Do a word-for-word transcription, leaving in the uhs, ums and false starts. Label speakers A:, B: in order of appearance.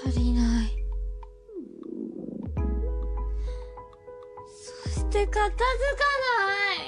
A: 足りない。そして片付かない。